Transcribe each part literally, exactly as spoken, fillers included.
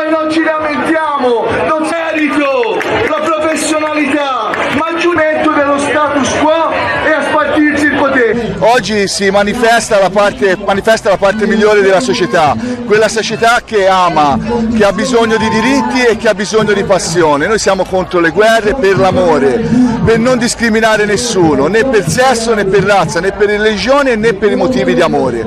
Noi non ci lamentiamo, non merito la professionalità, ma il giuramento dello status quo e a spartirsi il potere. Oggi si manifesta la parte, manifesta la parte migliore della società, quella società che ama, che ha bisogno di diritti e che ha bisogno di passione. Noi siamo contro le guerre per l'amore, per non discriminare nessuno, né per sesso, né per razza, né per religione, né per i motivi di amore.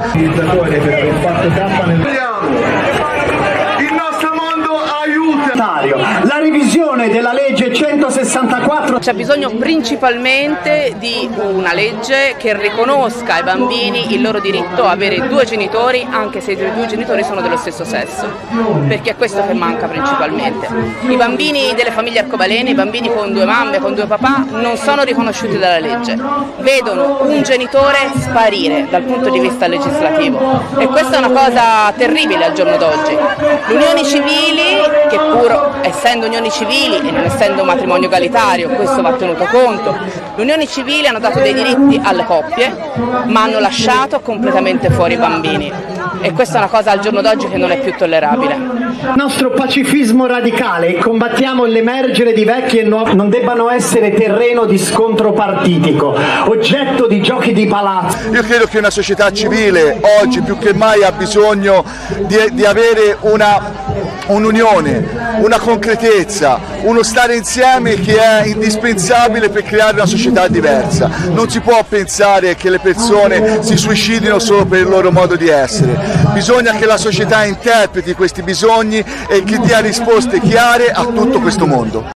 La revisione della legge centosessantaquattro. C'è bisogno principalmente di una legge che riconosca ai bambini il loro diritto a avere due genitori, anche se i due genitori sono dello stesso sesso, perché è questo che manca principalmente. I bambini delle famiglie arcobalene, i bambini con due mamme, con due papà, non sono riconosciuti dalla legge, vedono un genitore sparire dal punto di vista legislativo e questa è una cosa terribile al giorno d'oggi. Le unioni civili, che pur essendo unioni civili e non essendo matrimonio egalitario, questo va tenuto conto, le unioni civili hanno dato dei diritti alle coppie ma hanno lasciato completamente fuori i bambini e questa è una cosa al giorno d'oggi che non è più tollerabile. Il nostro pacifismo radicale, combattiamo l'emergere di vecchi e nuovi, non debbano essere terreno di scontro partitico, oggetto di giochi di palazzo. Io credo che una società civile oggi più che mai ha bisogno di, di avere una un'unione, una concretezza, uno stare insieme che è indispensabile per creare una società diversa. Non si può pensare che le persone si suicidino solo per il loro modo di essere, bisogna che la società interpreti questi bisogni e che dia risposte chiare a tutto questo mondo.